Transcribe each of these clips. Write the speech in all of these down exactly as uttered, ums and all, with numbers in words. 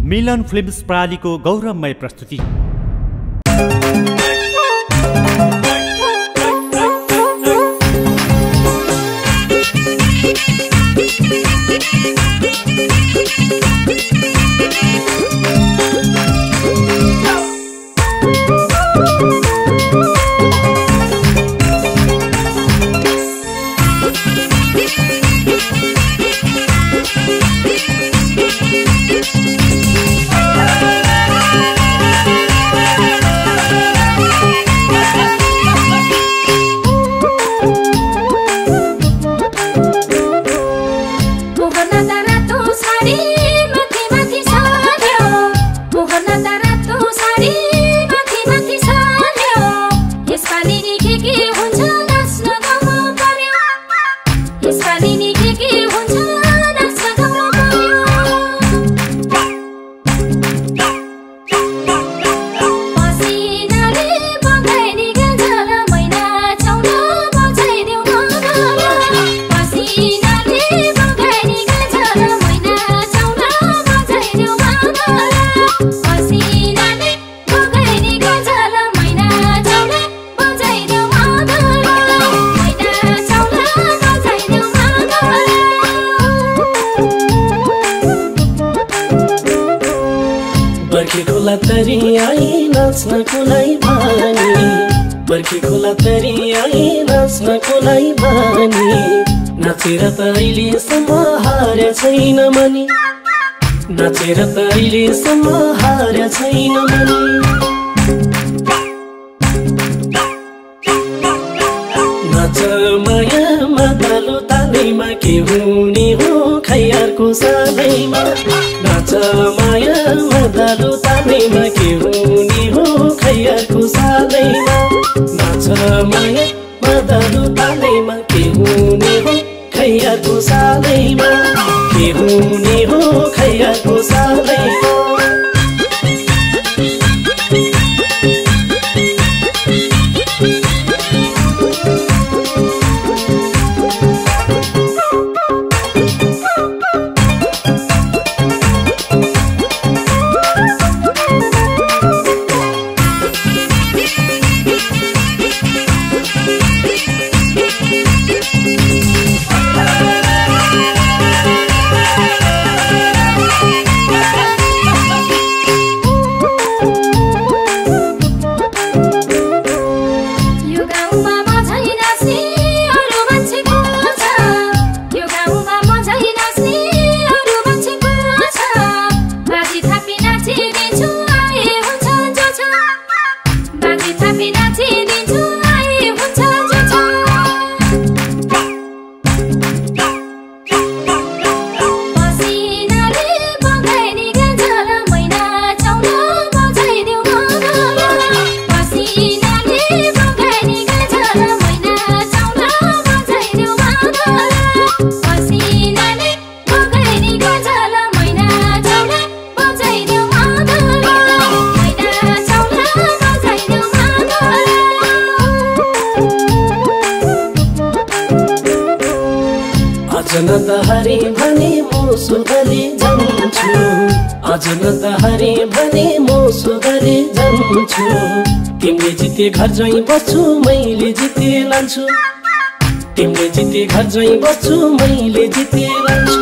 मिलन films प्रालीको गौरवमय प्रस्तुति। बर्खी खोला तरी आई नाच्न कुनै बानी, बर्खी खोला तरी आई नाच्न कुनै बानी, नाचेर त अहिलेसम्म हारे छैन मनी, नाचेर त अहिलेसम्म हारे छैन मनी। नाच माया मातालु तालैमा के हुने हो खैयारको सालैमा, नाच माया मातालु तालैमा के हुने हो खैयारको सालैमा, नाच माया मातालु तालैमा के हुने हो खैयारको सालैमा, के हुने हो खैयारको सालैमा। अजन त हरे भने म सुधरी जान्छु, अजन त हरे भने म सुधरी जान्छु, तिमीले जिते घर जाई बस्छु मैले जिते लान्छु, तिमीले जिते घर जाई बस्छु मैले जिते लान्छु।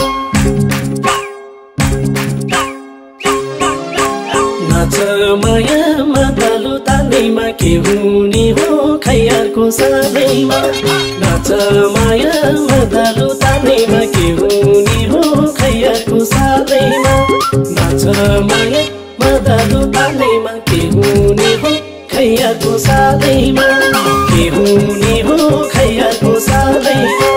नाच माया मातालु तालैमा के हुने हो खैयारको सालैमा, नाच माया मातालु तालैमा के हुने हो खैयारको सालैमा, नाच माया मातालु तालैमा के हुने हो खैयारको सालैमा, के हुने हो खैयारको सालैमा।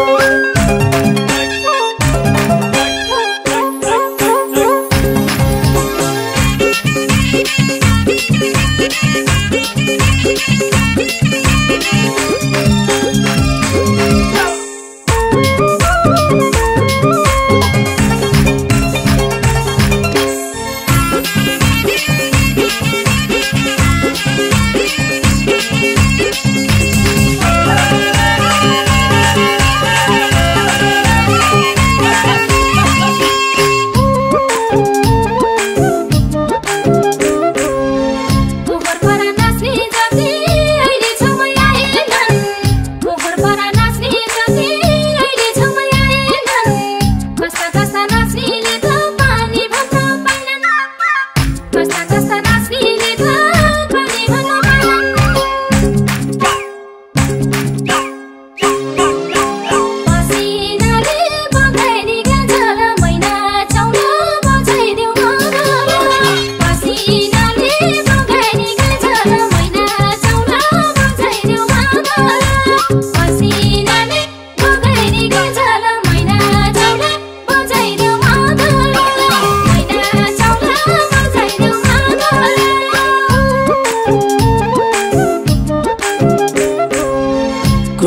Oh,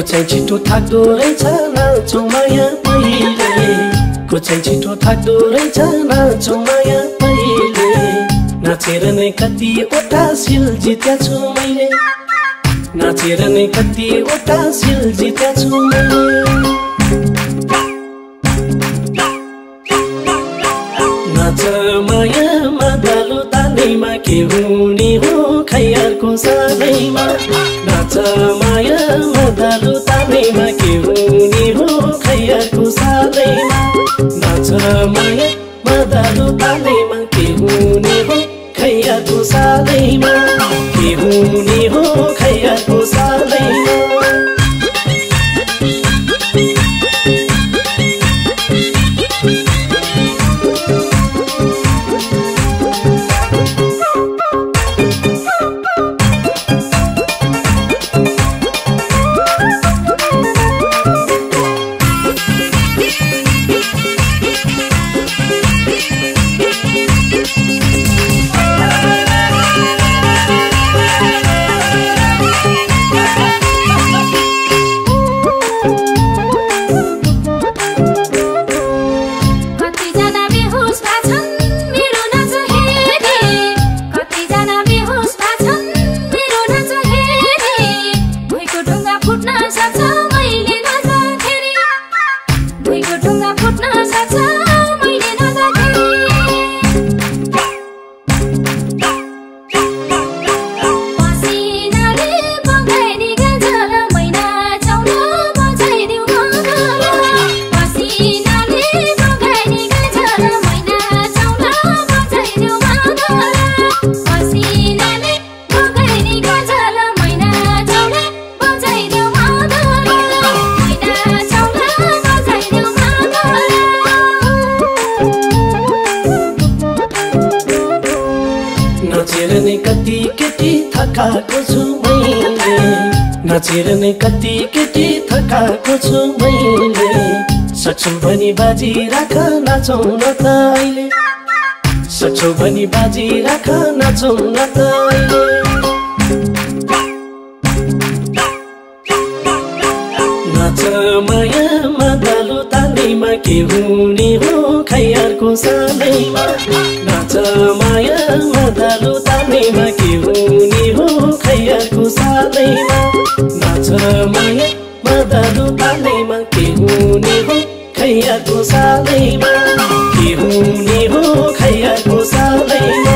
चाहिँ छिटो थाक्दो रहेछ नाचौँ माया पहिले को चाहिँ छिटो थाक्दो रहेछ नाचौँ माया पहिले नाचेर नै कतिवटा सिल जित्या छु मैले नाचेर नै कतिवटा सिल जित्या छु मैले नाच माया मदालु तालैमा के हुने हो खैयारको सालैमा नाच माया मदालु तालैमा के हुने हो खैयारको सालैमा नाच माया मदालु तालैमा के हुने हो खैयारको सालैमा के हुने हो खैयारको सालैमा नाचेर नै कति केटी थकाको छु मैले सक्छौ भनी बाजी राख नाचौँ न त अहिले सक्छौ भनी बाजी राख नाचौँ न त अहिले नाच माया मदालु तालैमा के हुने हो खैयारको सालैमा नाच माया मदालु तालैमा के हुने हो खैयारको सालैमा नाच माया मदालु तालैमा के हुने हो खैयारको सालैमा के हुने हो खैयारको सालैमा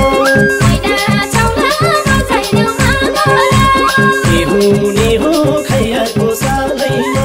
के हुने हो खैयारको सालैमा